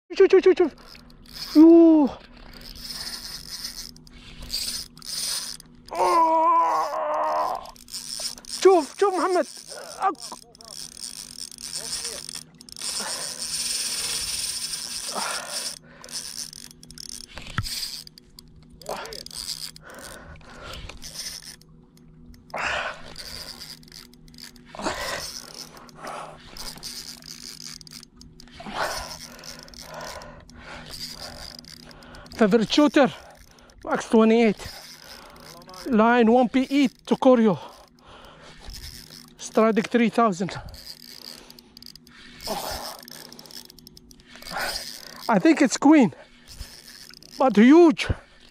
شوف شوف شوف شوف. يوه شوف شوف محمد. Favorite shooter, Max 28, line 1PE tokuryo, stradic 3000. I think it's queen, but huge.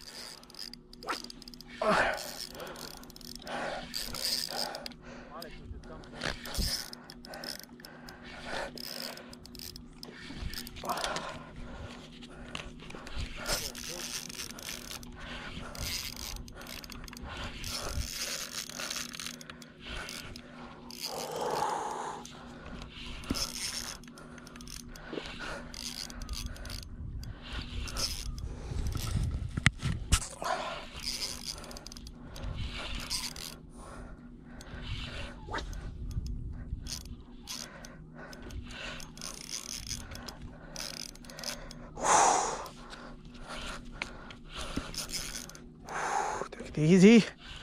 Easy.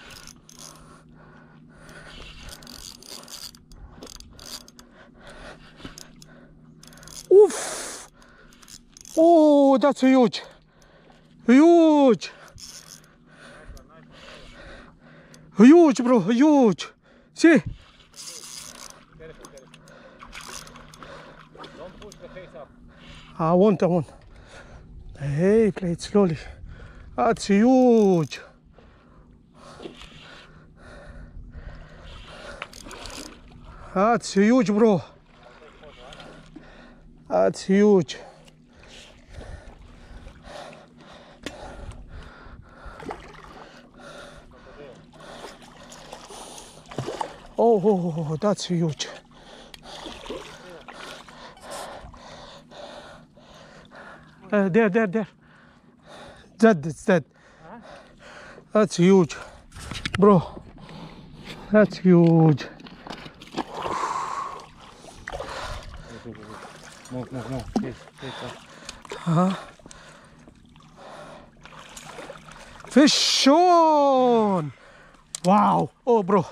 Oof. Oh, that's huge. Huge. Huge, bro. Huge. See? Don't push the face up. I won't. Hey, play it slowly. That's huge. That's huge, bro. That's huge. Oh, that's huge. There. It's dead. That's huge, bro. That's huge. Move. Fish on! Wow! Oh, bro.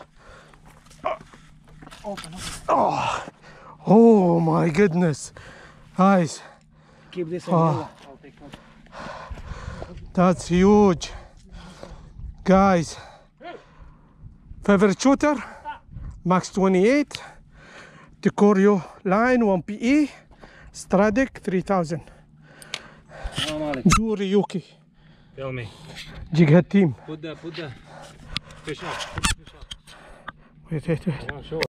Oh my goodness, guys. Keep this on. I'll take one. That's huge, guys. Favorite shooter, Max 28, tokuryo line 1PE, stradic 3000. Yuki. Tell me. Jig head team. Put the fish up. Wait. I want to show.